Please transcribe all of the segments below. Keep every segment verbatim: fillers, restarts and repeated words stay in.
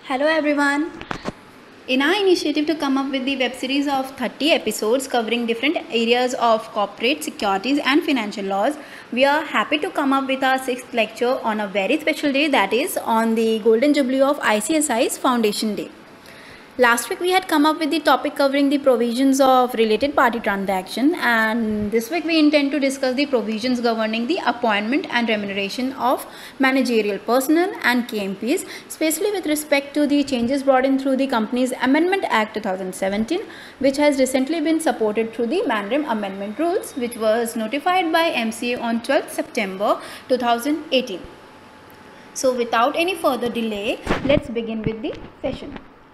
Hello everyone. In our initiative to come up with the web series of thirty episodes covering different areas of corporate securities and financial laws, we are happy to come up with our sixth lecture on a very special day, that is on the Golden Jubilee of I C S I's Foundation Day. Last week we had come up with the topic covering the provisions of related party transaction, and this week we intend to discuss the provisions governing the appointment and remuneration of managerial personnel and K M Ps, especially with respect to the changes brought in through the Companies Amendment Act two thousand seventeen, which has recently been supported through the Mandarin Amendment Rules, which was notified by M C A on twelfth September two thousand eighteen. So without any further delay, let's begin with the session.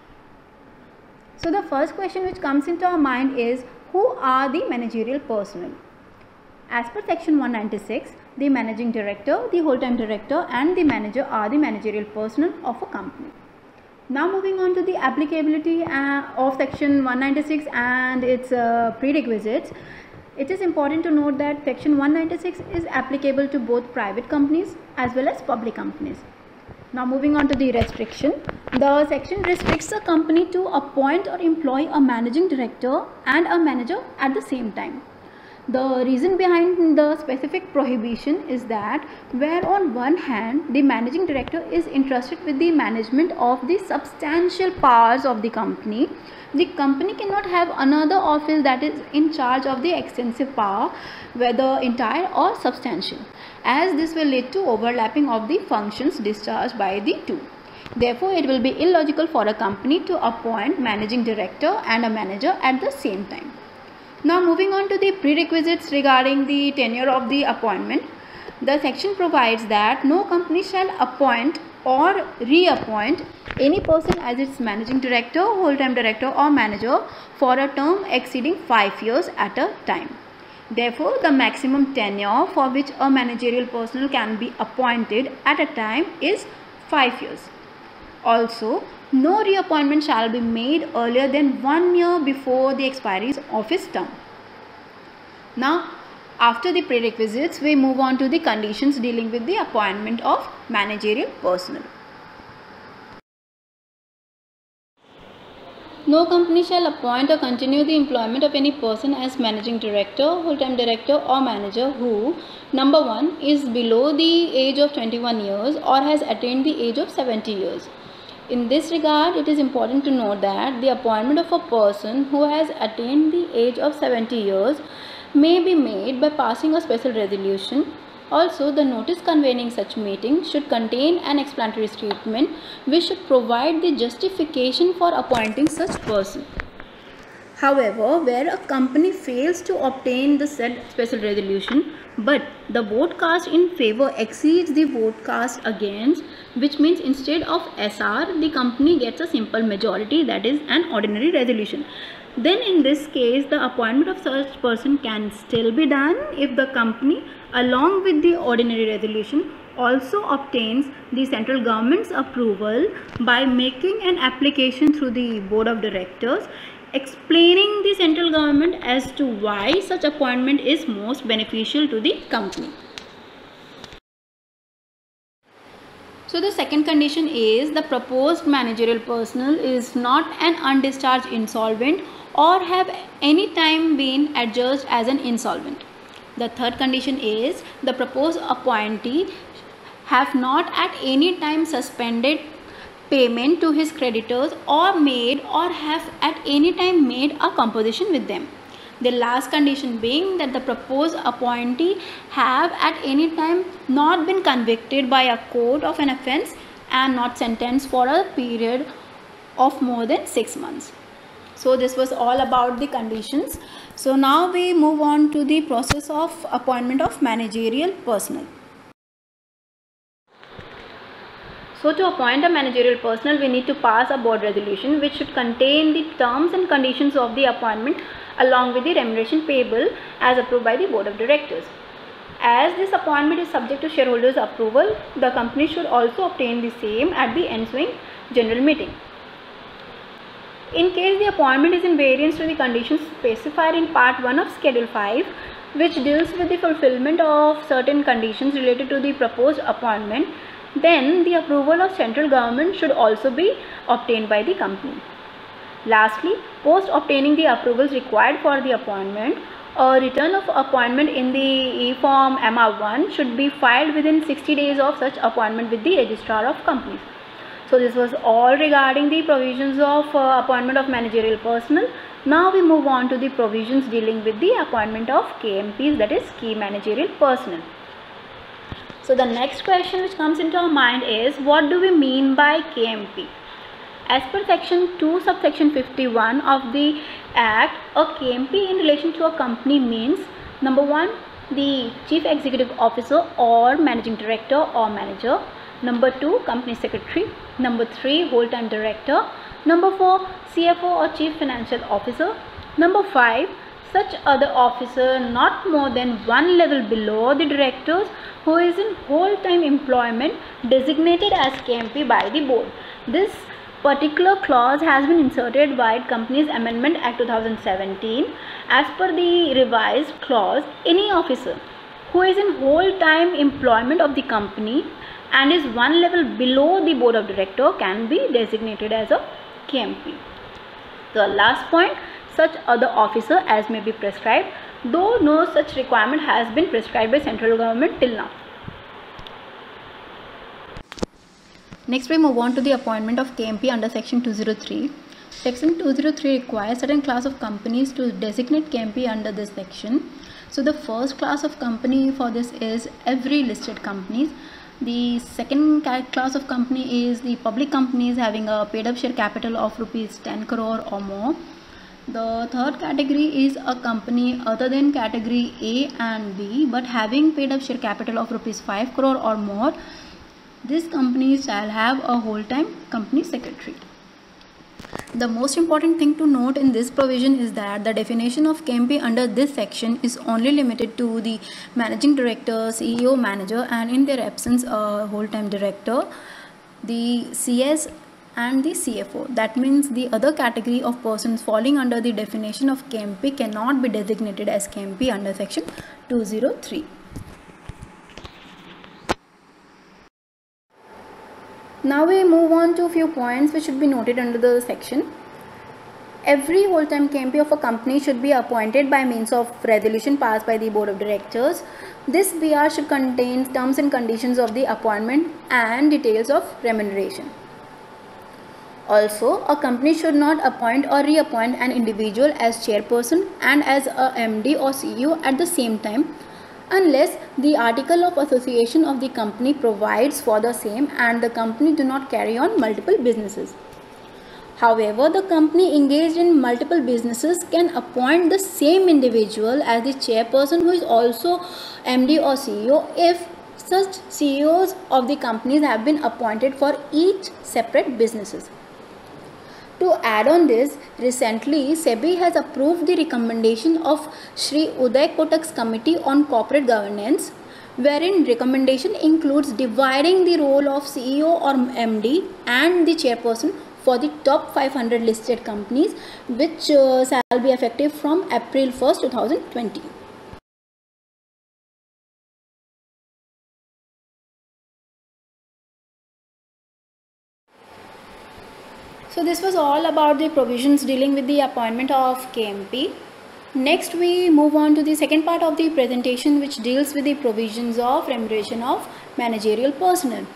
So the first question which comes into our mind is, who are the managerial personnel? As per section one ninety-six, the managing director, the whole-time director and the manager are the managerial personnel of a company. Now moving on to the applicability uh, of section one ninety-six and its uh, prerequisites, it is important to note that section one ninety-six is applicable to both private companies as well as public companies. Now moving on to the restriction, the section restricts a company to appoint or employ a managing director and a manager at the same time. The reason behind the specific prohibition is that where on one hand the managing director is entrusted with the management of the substantial powers of the company, the company cannot have another office that is in charge of the extensive power, whether entire or substantial, as this will lead to overlapping of the functions discharged by the two. Therefore, it will be illogical for a company to appoint managing director and a manager at the same time. Now moving on to the prerequisites regarding the tenure of the appointment, the section provides that no company shall appoint or reappoint any person as its managing director, whole-time director or manager for a term exceeding five years at a time. Therefore, the maximum tenure for which a managerial personnel can be appointed at a time is five years. Also, no reappointment shall be made earlier than one year before the expiry of his term. Now, after the prerequisites, we move on to the conditions dealing with the appointment of managerial personnel. No company shall appoint or continue the employment of any person as managing director, whole-time director or manager who, number one, is below the age of twenty-one years or has attained the age of seventy years. In this regard, it is important to note that the appointment of a person who has attained the age of seventy years may be made by passing a special resolution. Also, the notice convening such meeting should contain an explanatory statement which should provide the justification for appointing such person. However, where a company fails to obtain the said special resolution, but the vote cast in favor exceeds the vote cast against, which means instead of S R, the company gets a simple majority, that is an ordinary resolution, then in this case the appointment of such person can still be done if the company, along with the ordinary resolution, also obtains the central government's approval by making an application through the board of directors explaining the central government as to why such appointment is most beneficial to the company. So the second condition is the proposed managerial personnel is not an undischarged insolvent or have any time been adjudged as an insolvent. The third condition is the proposed appointee have not at any time suspended payment to his creditors or made or have at any time made a composition with them. The last condition being that the proposed appointee have at any time not been convicted by a court of an offence and not sentenced for a period of more than six months. So this was all about the conditions. So now we move on to the process of appointment of managerial personnel. So to appoint a managerial personnel, we need to pass a board resolution which should contain the terms and conditions of the appointment along with the remuneration payable as approved by the board of directors. As this appointment is subject to shareholders' approval, the company should also obtain the same at the ensuing general meeting. In case the appointment is in variance to the conditions specified in part one of schedule five, which deals with the fulfillment of certain conditions related to the proposed appointment, then the approval of central government should also be obtained by the company. Lastly, post obtaining the approvals required for the appointment, a return of appointment in the e-form M R one should be filed within sixty days of such appointment with the registrar of companies. So this was all regarding the provisions of uh, appointment of managerial personnel. Now we move on to the provisions dealing with the appointment of K M Ps, that is Key Managerial Personnel. So the next question which comes into our mind is, what do we mean by K M P? As per section two subsection fifty-one of the Act, a K M P in relation to a company means, number one, the Chief Executive Officer or Managing Director or Manager. Number two, Company Secretary. Number three, Whole-Time Director. Number four, C F O or Chief Financial Officer. Number five, such other officer not more than one level below the directors who is in whole-time employment designated as K M P by the board. This particular clause has been inserted by Companies Amendment Act two thousand seventeen. As per the revised clause, any officer who is in whole-time employment of the company and is one level below the board of director can be designated as a K M P. The last point, such other officer as may be prescribed, though no such requirement has been prescribed by central government till now. Next we move on to the appointment of K M P under section two oh three. Section two oh three requires certain class of companies to designate K M P under this section. So the first class of company for this is every listed companies. The second class of company is the public companies having a paid up share capital of rupees ten crore or more. The third category is a company other than category A and B but having paid up share capital of rupees five crore or more. These companies shall have a whole-time company secretary. The most important thing to note in this provision is that the definition of K M P under this section is only limited to the managing director, C E O, manager, and in their absence a whole-time director, the C S and the C F O. That means the other category of persons falling under the definition of K M P cannot be designated as K M P under section two oh three. Now we move on to a few points which should be noted under the section. Every whole-time K M P of a company should be appointed by means of resolution passed by the board of directors. This B R should contain terms and conditions of the appointment and details of remuneration. Also, a company should not appoint or reappoint an individual as chairperson and as a M D or C E O at the same time, unless the article of association of the company provides for the same and the company do not carry on multiple businesses. However, the company engaged in multiple businesses can appoint the same individual as the chairperson who is also M D or C E O if such C E Os of the companies have been appointed for each separate businesses. To add on this, recently SEBI has approved the recommendation of Shri Uday Kotak's Committee on Corporate Governance, wherein recommendation includes dividing the role of C E O or M D and the chairperson for the top five hundred listed companies, which uh, shall be effective from April first two thousand twenty. So this was all about the provisions dealing with the appointment of K M P. Next we move on to the second part of the presentation, which deals with the provisions of remuneration of managerial personnel.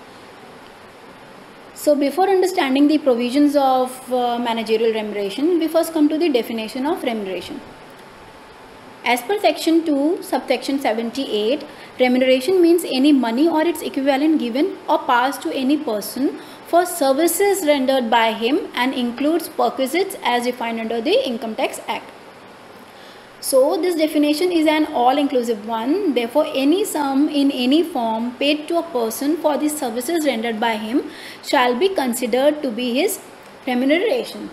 So before understanding the provisions of uh, managerial remuneration, we first come to the definition of remuneration. As per section two subsection seventy-eight, remuneration means any money or its equivalent given or passed to any person for services rendered by him and includes perquisites as defined under the Income Tax Act. So this definition is an all-inclusive one. Therefore, any sum in any form paid to a person for the services rendered by him shall be considered to be his remuneration.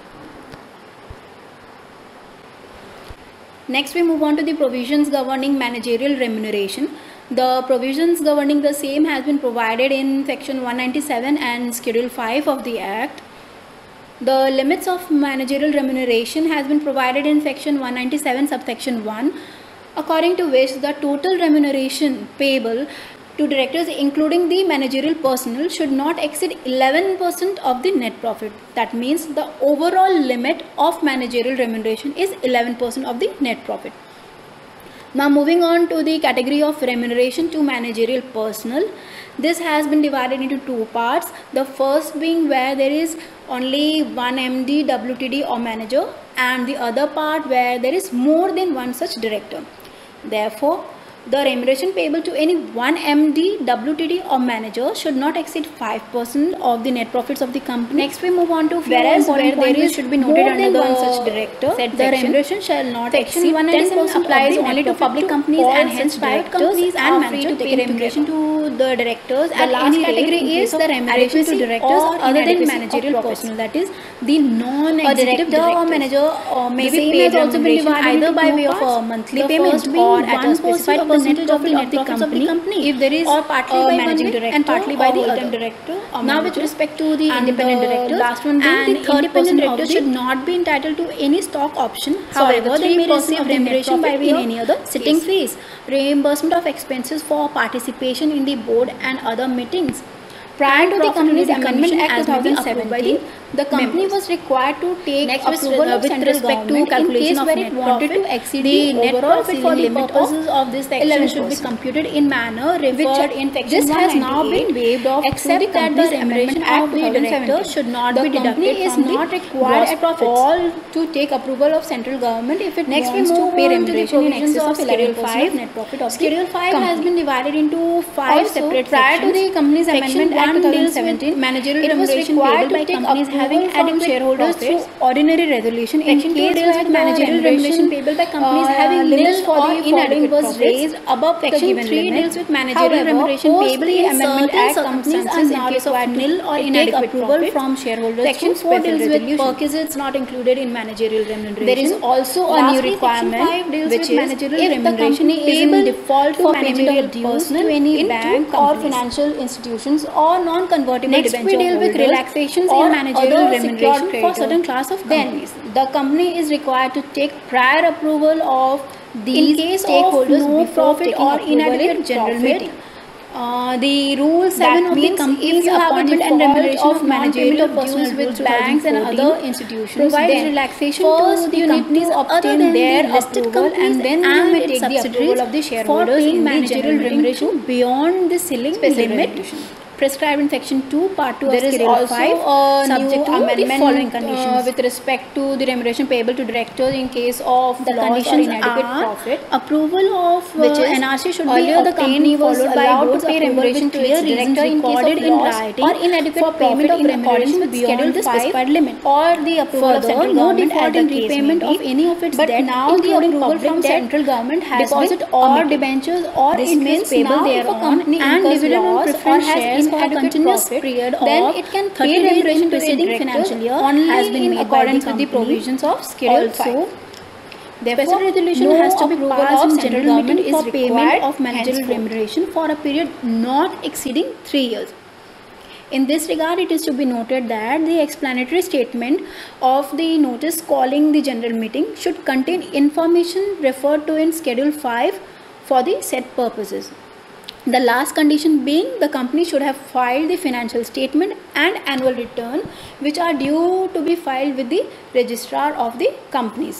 Next we move on to the provisions governing managerial remuneration. The provisions governing the same has been provided in section one ninety-seven and schedule five of the Act. The limits of managerial remuneration has been provided in section one ninety-seven subsection one, according to which the total remuneration payable to directors including the managerial personnel should not exceed eleven percent of the net profit. That means the overall limit of managerial remuneration is eleven percent of the net profit. Now moving on to the category of remuneration to managerial personnel. This has been divided into two parts. The first being where there is only one M D, W T D or manager, and the other part where there is more than one such director. Therefore, the remuneration payable to any one M D, W T D or manager should not exceed five percent of the net profits of the company. Next we move on to whereas where there is should be noted under the one such director, the remuneration shall not exceed ten percent applies only to public companies and hence private companies and managers to pay remuneration to the directors. The last category is the remuneration to directors other than managerial personnel, that is the non-executive director or manager or may be paid remuneration either by way of a monthly payment or at a specified percentage of the net profits of the company if there is or partly by managing director and partly by the other director. Now with respect to the independent directors, last one being the third person director should not be entitled to any stock option. However, they may receive remuneration by way of any other sitting fees, reimbursement of expenses for participation in the board and other meetings. Prior to the Companies Amendment Act twenty seventeen, the company members. was required to take Next approval with, uh, with central respect to calculation of where it wanted to exceed the, the net profit for the purposes of this section should be computed in manner referred in section This has now been waived off except that the remuneration of the director should not the be deducted. The company is not required at all to take approval of central government if it Next wants we move to pay remuneration in excess of Schedule five net profit of Schedule five has been divided into five also, separate prior sections. To the Companies Amendment Act twenty seventeen, managerial remuneration payable by companies having adequate shareholders through ordinary resolution. In case where managerial remuneration payable by companies uh, having nil or inadequate was raised above section three deals with managerial remuneration payable in Amendment Act circumstances in case of nil or inadequate approval from shareholders. Section four deals with perquisites not included in managerial remuneration. There is also a new requirement which is if the company is in default for payment of dues to any bank or financial institutions or non-convertible Next we deal with relaxations in managerial remuneration for certain class of companies. Then the company is required to take prior approval of these in case stakeholders of no profit or inadequate general meeting. Uh, the rule seven of the companies appointment and remuneration of managerial personnel with banks and other institutions provides relaxation to the companies obtain their listed companies and then you may take the approval of the shareholders in managerial remuneration beyond the ceiling limit prescribed in section two part two there of Schedule five a subject to amendment the following conditions uh, with respect to the remuneration payable to directors in case of the conditions inadequate profit approval of uh, which is N R C should be the company was allowed to pay remuneration to its director in case of in writing or inadequate for payment of remuneration beyond the specified limit or the approval of central government no default in repayment of any of its but debt now the approval from central government has deposit or debentures or interest payable thereon and dividend on preference shares for a continuous period then it can pay remuneration to preceding financial year only has been in accordance with the provisions of Schedule five. Therefore, special resolution no has to be passed in general government is for payment of managerial remuneration for a period not exceeding three years. In this regard, it is to be noted that the explanatory statement of the notice calling the general meeting should contain information referred to in Schedule five for the said purposes. The last condition being the company should have filed the financial statement and annual return which are due to be filed with the registrar of the companies.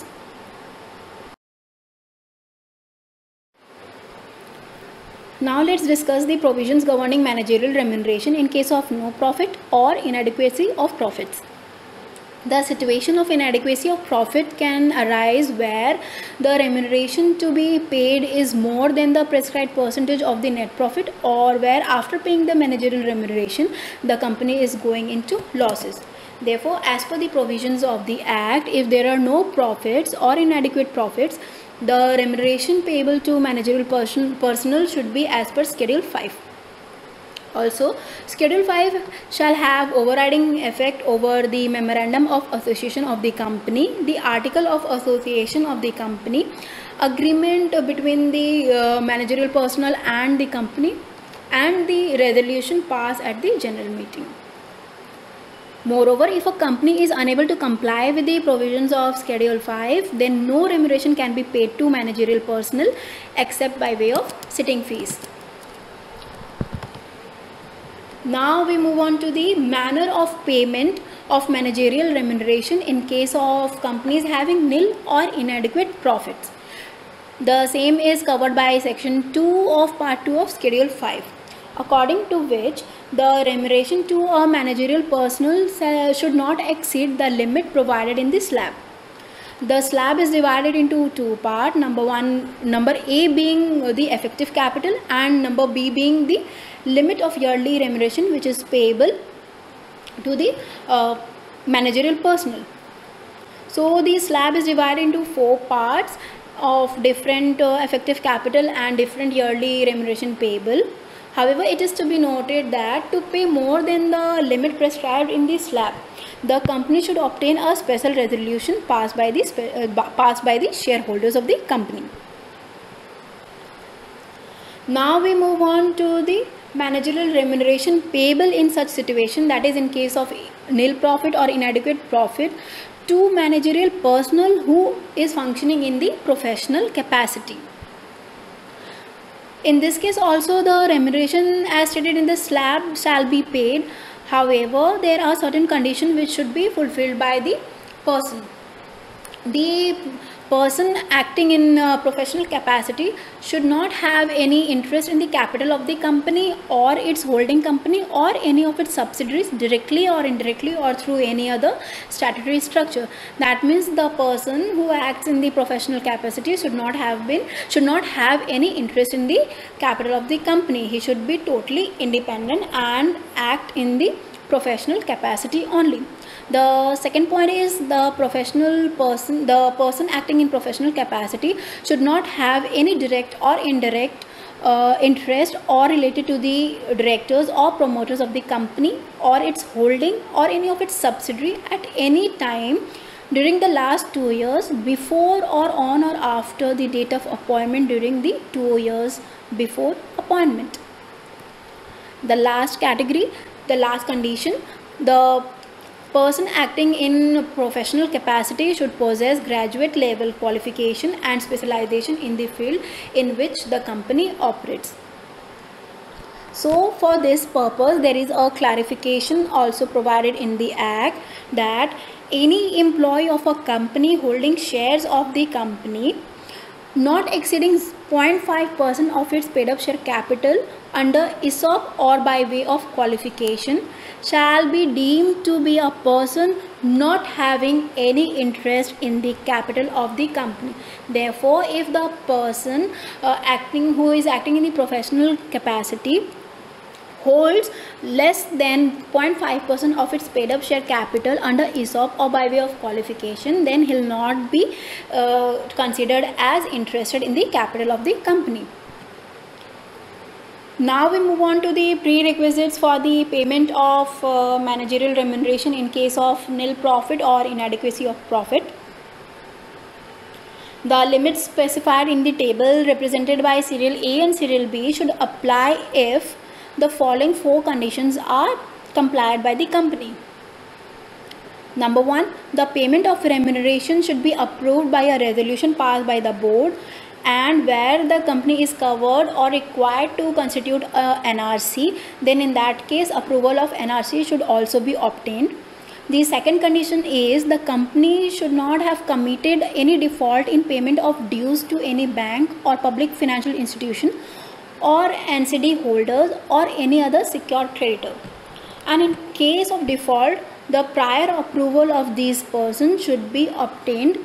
Now let's discuss the provisions governing managerial remuneration in case of no profit or inadequacy of profits. The situation of inadequacy of profit can arise where the remuneration to be paid is more than the prescribed percentage of the net profit or where after paying the managerial remuneration the company is going into losses. Therefore, as per the provisions of the Act, if there are no profits or inadequate profits, the remuneration payable to managerial person personnel should be as per Schedule five. Also, Schedule five shall have overriding effect over the Memorandum of Association of the company, the Article of Association of the company, agreement between the uh, managerial personnel and the company, and the resolution passed at the general meeting. Moreover, if a company is unable to comply with the provisions of Schedule five, then no remuneration can be paid to managerial personnel except by way of sitting fees. Now we move on to the manner of payment of managerial remuneration in case of companies having nil or inadequate profits. The same is covered by section two of part two of schedule five, according to which the remuneration to a managerial personnel should not exceed the limit provided in the slab. The slab is divided into two parts. Number one, number A being the effective capital and number B being the limit of yearly remuneration which is payable to the uh, managerial personnel. So the slab is divided into four parts of different uh, effective capital and different yearly remuneration payable. However, it is to be noted that to pay more than the limit prescribed in the slab, the company should obtain a special resolution passed by the uh, passed by the shareholders of the company. Now we move on to the managerial remuneration payable in such situation, that is in case of nil profit or inadequate profit, to managerial personnel who is functioning in the professional capacity. In this case also the remuneration as stated in the slab shall be paid. However, there are certain conditions which should be fulfilled by the person. The person acting in uh, professional capacity should not have any interest in the capital of the company or its holding company or any of its subsidiaries directly or indirectly or through any other statutory structure. That means the person who acts in the professional capacity should not have been should not have any interest in the capital of the company. He should be totally independent and act in the professional capacity only. The second point is the professional person, the person acting in professional capacity should not have any direct or indirect uh, interest or related to the directors or promoters of the company or its holding or any of its subsidiary at any time during the last two years before or on or after the date of appointment during the two years before appointment. The last category, the last condition, the person acting in professional capacity should possess graduate level qualification and specialization in the field in which the company operates. So for this purpose there is a clarification also provided in the Act that any employee of a company holding shares of the company not exceeding zero point five percent of its paid up share capital under E S O P or by way of qualification shall be deemed to be a person not having any interest in the capital of the company. Therefore, if the person uh, acting who is acting in the professional capacity holds less than zero point five percent of its paid up share capital under E S O P or by way of qualification, then he will not be uh, considered as interested in the capital of the company. Now we move on to the prerequisites for the payment of uh, managerial remuneration in case of nil profit or inadequacy of profit. The limits specified in the table represented by serial A and serial B should apply if the following four conditions are complied by the company. Number one, the payment of remuneration should be approved by a resolution passed by the board, and where the company is covered or required to constitute a N R C, then in that case approval of N R C should also be obtained. The second condition is the company should not have committed any default in payment of dues to any bank or public financial institution or N C D holders or any other secured creditor. And in case of default, the prior approval of these persons should be obtained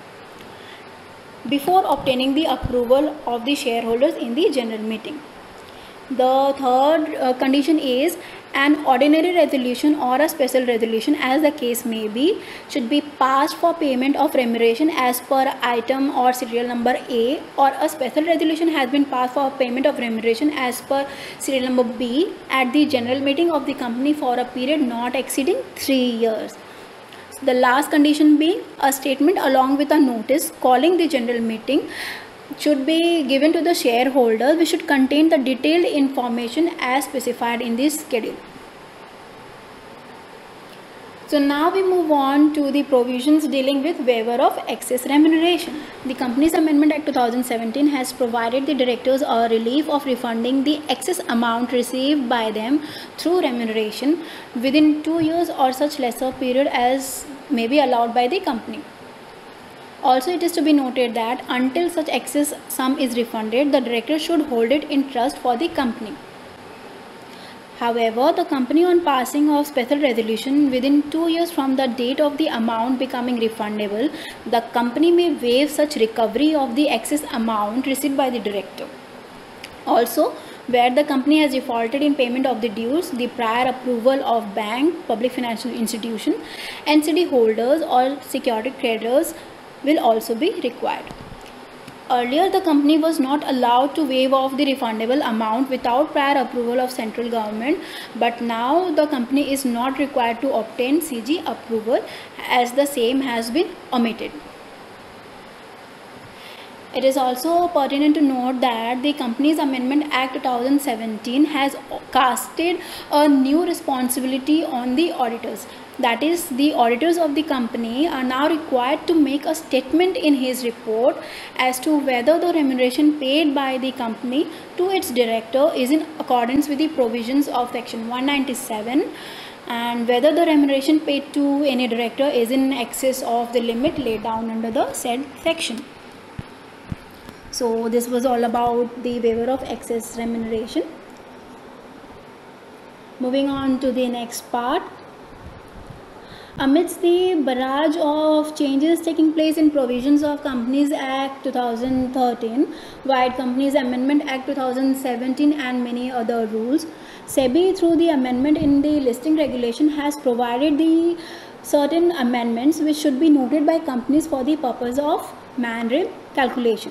before obtaining the approval of the shareholders in the general meeting. The third uh, condition is an ordinary resolution or a special resolution, as the case may be, should be passed for payment of remuneration as per item or serial number A, or a special resolution has been passed for payment of remuneration as per serial number B at the general meeting of the company for a period not exceeding three years. The last condition being a statement along with a notice calling the general meeting should be given to the shareholders, which should contain the detailed information as specified in this schedule. So now we move on to the provisions dealing with waiver of excess remuneration. The Companies Amendment Act two thousand seventeen has provided the directors a relief of refunding the excess amount received by them through remuneration within two years or such lesser period as may be allowed by the company. Also, it is to be noted that until such excess sum is refunded, the director should hold it in trust for the company. However, the company, on passing of special resolution within two years from the date of the amount becoming refundable, the company may waive such recovery of the excess amount received by the director. Also, where the company has defaulted in payment of the dues, the prior approval of bank, public financial institution, N C D holders or security creditors will also be required. Earlier, the company was not allowed to waive off the refundable amount without prior approval of central government, but now the company is not required to obtain C G approval as the same has been omitted. It is also pertinent to note that the Companies Amendment Act two thousand seventeen has casted a new responsibility on the auditors. That is, the auditors of the company are now required to make a statement in his report as to whether the remuneration paid by the company to its director is in accordance with the provisions of section one ninety-seven, and whether the remuneration paid to any director is in excess of the limit laid down under the said section. So this was all about the waiver of excess remuneration. Moving on to the next part. Amidst the barrage of changes taking place in provisions of Companies Act two thousand thirteen, White Companies Amendment Act two thousand seventeen and many other rules, SEBI through the amendment in the listing regulation has provided the certain amendments which should be noted by companies for the purpose of Managerial calculation.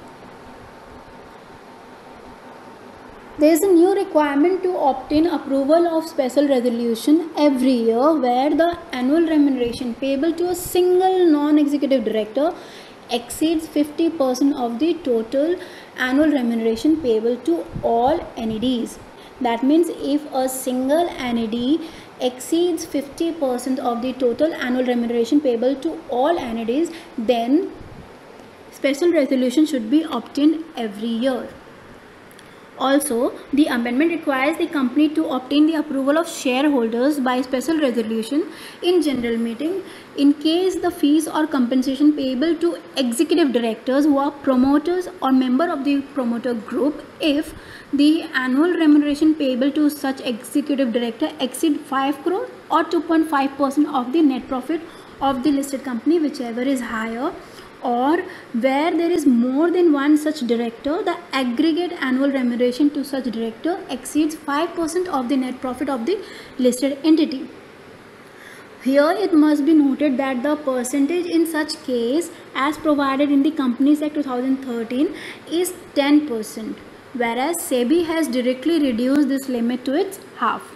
There is a new requirement to obtain approval of special resolution every year where the annual remuneration payable to a single non-executive director exceeds fifty percent of the total annual remuneration payable to all N E Ds. That means if a single N E D exceeds fifty percent of the total annual remuneration payable to all N E Ds, then special resolution should be obtained every year. Also, the amendment requires the company to obtain the approval of shareholders by special resolution in general meeting in case the fees or compensation payable to executive directors who are promoters or member of the promoter group, if the annual remuneration payable to such executive director exceed five crore or two point five percent of the net profit of the listed company, whichever is higher, or where there is more than one such director, the aggregate annual remuneration to such director exceeds five percent of the net profit of the listed entity. Here it must be noted that the percentage in such case as provided in the Companies Act two thousand thirteen is ten percent, whereas SEBI has directly reduced this limit to its half.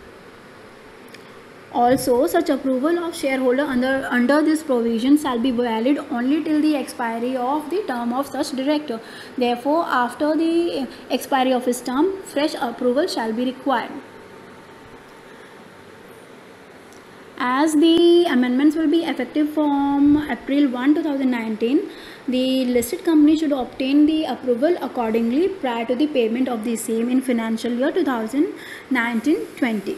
Also, such approval of shareholder under, under this provision shall be valid only till the expiry of the term of such director. Therefore, after the expiry of his term, fresh approval shall be required. As the amendments will be effective from April first two thousand nineteen, the listed company should obtain the approval accordingly prior to the payment of the same in financial year two thousand nineteen twenty.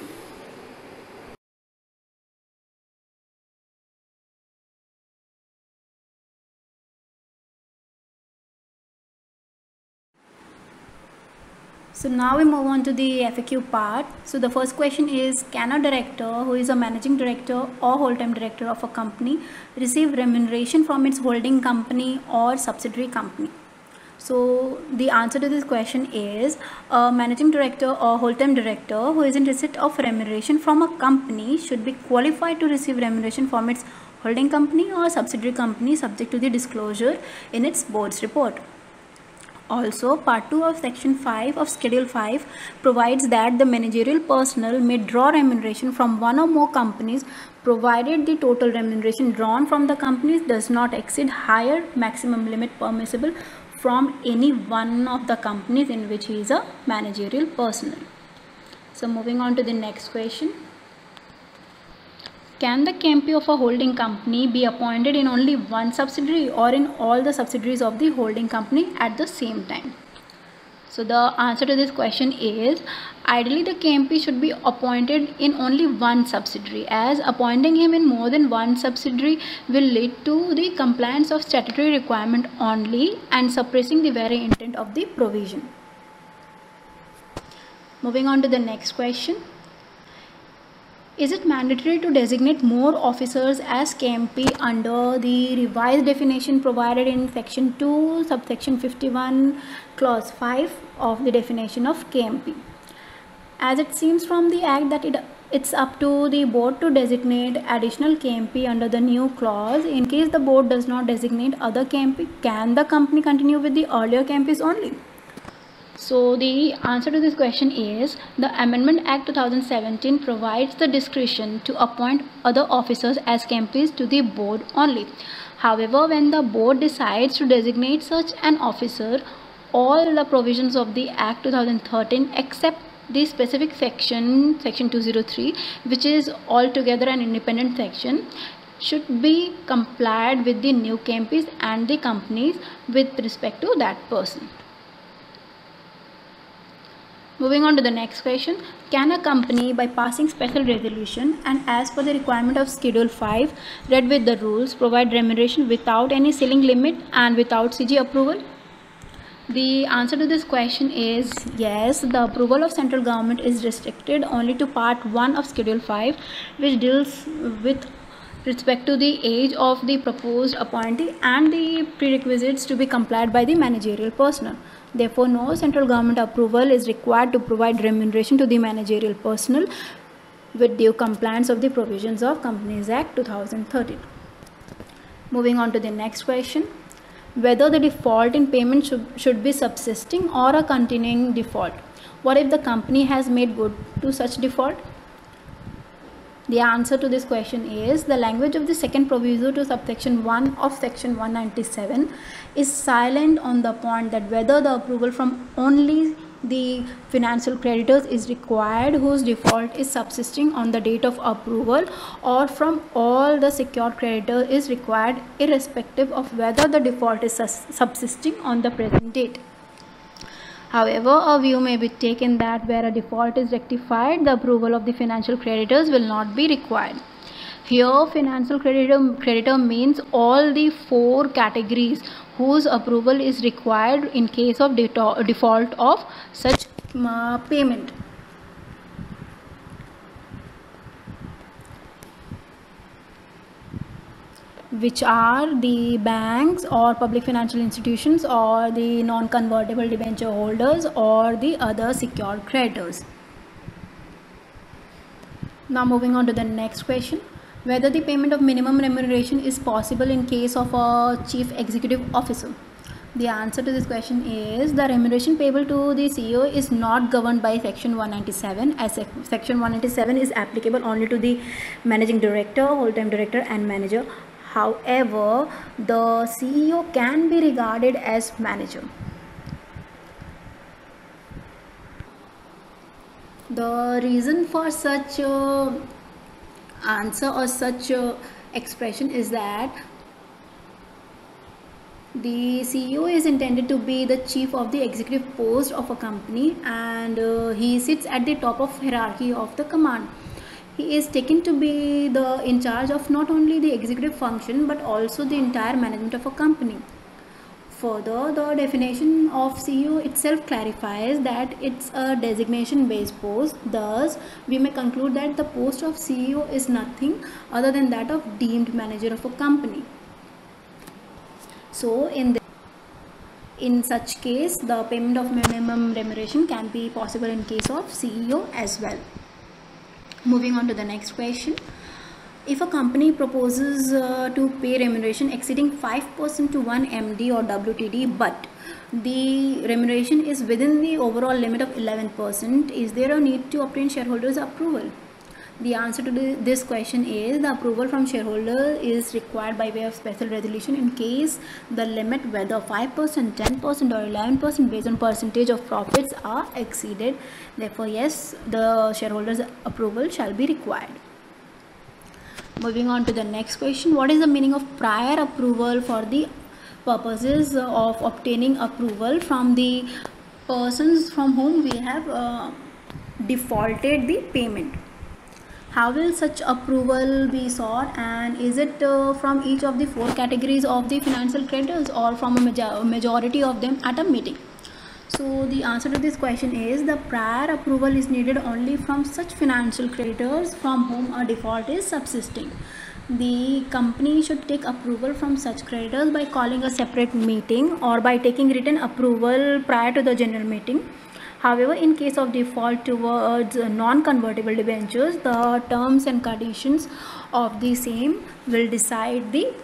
So now we move on to the F A Q part. So the first question is, can a director who is a managing director or whole-time director of a company receive remuneration from its holding company or subsidiary company? So the answer to this question is, a managing director or whole-time director who is in receipt of remuneration from a company should be qualified to receive remuneration from its holding company or subsidiary company subject to the disclosure in its board's report. Also, Part two of Section five of Schedule five provides that the managerial personnel may draw remuneration from one or more companies provided the total remuneration drawn from the companies does not exceed higher maximum limit permissible from any one of the companies in which he is a managerial personnel. So moving on to the next question. can the K M P of a holding company be appointed in only one subsidiary or in all the subsidiaries of the holding company at the same time? So the answer to this question is, ideally the K M P should be appointed in only one subsidiary, as appointing him in more than one subsidiary will lead to the compliance of statutory requirement only and suppressing the very intent of the provision. Moving on to the next question. Is it mandatory to designate more officers as K M P under the revised definition provided in section two, subsection fifty-one, clause five of the definition of K M P? As it seems from the act that it it's up to the board to designate additional K M P under the new clause. In case the board does not designate other K M P, can the company continue with the earlier K M Ps only? So the answer to this question is, the Amendment Act two thousand seventeen provides the discretion to appoint other officers as K M Ps to the board only. However, when the board decides to designate such an officer, all the provisions of the Act two thousand thirteen except the specific section, section two oh three, which is altogether an independent section, should be complied with the new K M Ps and the companies with respect to that person. Moving on to the next question. Can a company, by passing special resolution and as per the requirement of Schedule five, read with the rules, provide remuneration without any ceiling limit and without C G approval? The answer to this question is yes. The approval of central government is restricted only to part one of Schedule five, which deals with respect to the age of the proposed appointee and the prerequisites to be complied by the managerial personnel. Therefore, no central government approval is required to provide remuneration to the managerial personnel with due compliance of the provisions of Companies Act two thousand thirteen. Moving on to the next question. Whether the default in payment should, should be subsisting or a continuing default. What if the company has made good to such default? The answer to this question is, the language of the second proviso to subsection one of section one ninety-seven is silent on the point that whether the approval from only the financial creditors is required whose default is subsisting on the date of approval, or from all the secured creditors is required irrespective of whether the default is subsisting on the present date. However, a view may be taken that where a default is rectified, the approval of the financial creditors will not be required. Here, financial creditor, creditor means all the four categories whose approval is required in case of default of such uh, payment. Which are the banks or public financial institutions or the non-convertible debenture holders or the other secured creditors. Now moving on to the next question. Whether the payment of minimum remuneration is possible in case of a chief executive officer. The answer to this question is, the remuneration payable to the C E O is not governed by section one ninety-seven, as section one ninety-seven is applicable only to the managing director, whole-time director and manager. However, the C E O can be regarded as manager. The reason for such uh, answer or such uh, expression is that the C E O is intended to be the chief of the executive post of a company, and uh, he sits at the top of hierarchy of the command. He is taken to be the in charge of not only the executive function but also the entire management of a company. Further, the definition of C E O itself clarifies that it's a designation based post. Thus, we may conclude that the post of C E O is nothing other than that of deemed manager of a company. So, in the, in such case, the payment of minimum remuneration can be possible in case of C E O as well. Moving on to the next question. If a company proposes uh, to pay remuneration exceeding five percent to one M D or W T D, but the remuneration is within the overall limit of eleven percent, is there a need to obtain shareholders' approval? The answer to the, this question is, the approval from shareholder is required by way of special resolution in case the limit, whether five percent, ten percent or eleven percent based on percentage of profits, are exceeded. Therefore, yes, the shareholders' approval shall be required. Moving on to the next question, what is the meaning of prior approval for the purposes of obtaining approval from the persons from whom we have uh, defaulted the payment? How will such approval be sought, and is it uh, from each of the four categories of the financial creditors or from a major majority of them at a meeting? So the answer to this question is the prior approval is needed only from such financial creditors from whom a default is subsisting. The company should take approval from such creditors by calling a separate meeting or by taking written approval prior to the general meeting. However, in case of default towards non-convertible debentures, the terms and conditions of the same will decide the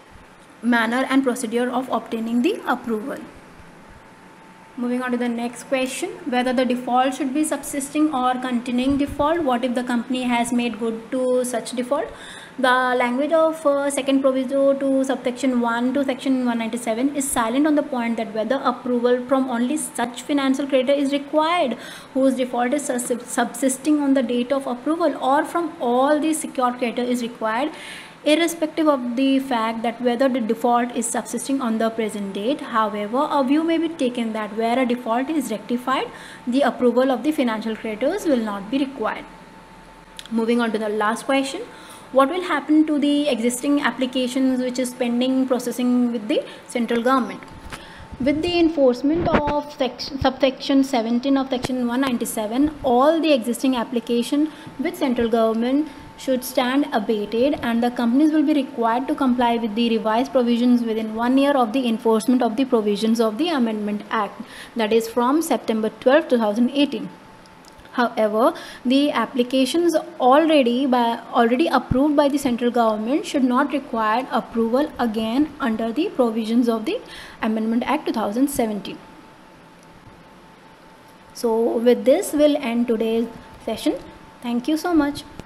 manner and procedure of obtaining the approval. Moving on to the next question, whether the default should be subsisting or continuing default. What if the company has made good to such default? The language of uh, second proviso to subsection one to section one ninety-seven is silent on the point that whether approval from only such financial creditor is required whose default is subsisting on the date of approval, or from all the secured creditor is required, irrespective of the fact that whether the default is subsisting on the present date. However, a view may be taken that where a default is rectified, the approval of the financial creditors will not be required. Moving on to the last question, what will happen to the existing applications which is pending processing with the central government? With the enforcement of section, subsection seventeen of section one ninety-seven, all the existing application with central government should stand abated, and the companies will be required to comply with the revised provisions within one year of the enforcement of the provisions of the Amendment Act, that is from September twelfth two thousand eighteen. However, the applications already by already approved by the central government should not require approval again under the provisions of the Amendment Act two thousand seventeen. So with this we'll end today's session. Thank you so much.